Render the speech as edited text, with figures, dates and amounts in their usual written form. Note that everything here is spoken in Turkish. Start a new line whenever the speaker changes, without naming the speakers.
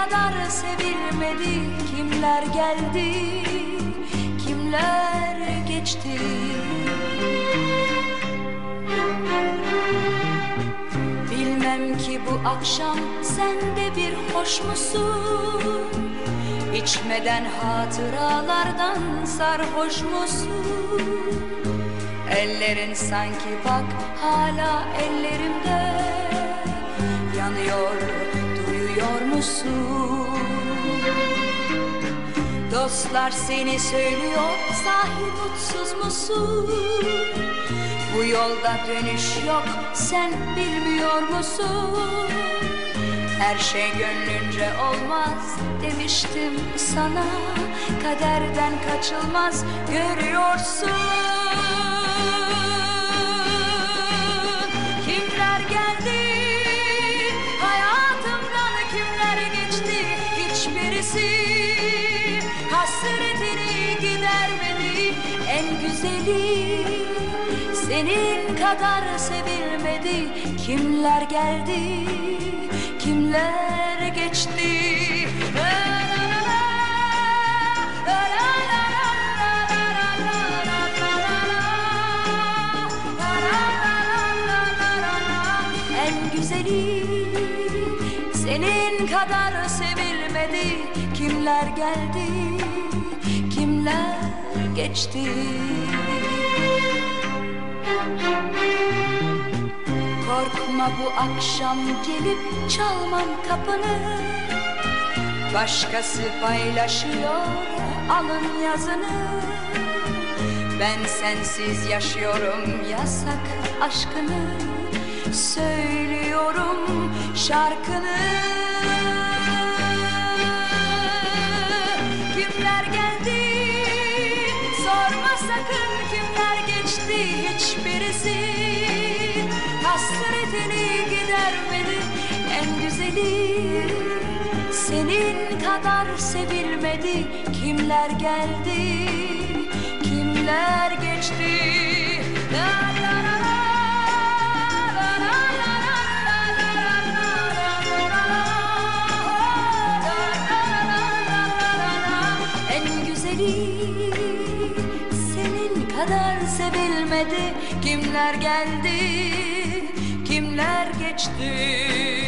kadar sevilmedi. Kimler geldi, kimler geçti. Bilmem ki bu akşam sen de bir hoş musun? İçmeden hatıralardan sarhoş musun? Ellerin sanki bak hala ellerimde yanıyor, duyuyor musun? Dostlar seni söylüyor, sahi mutsuz musun? Bu yolda dönüş yok, sen bilmiyor musun? Her şey gönlünce olmaz demiştim sana. Kaderden kaçılmaz, görüyorsun. Kimler geldi hayatımdan, kimler geçti, hiçbirisi hasretini gidermedi. En güzeli senin kadar sevilmedi. Kimler geldi, kimler geçti. En güzeli senin kadar sevilmedi. Kimler geldi, kimler geçti. Korkma bu akşam gelip çalmam kapını. Başkası paylaşıyor alın yazını. Ben sensiz yaşıyorum yasak aşkını. Söylüyorum şarkını. Kimler geldi sorma sakın, kimler geçti, hiçbirisi hasretini gidermedi. En güzeli senin kadar sevilmedi. Kimler geldi, kimler geçti. La la la la. En güzeli senin kadar sevilmedi. Kimler geldi, kimler geçti.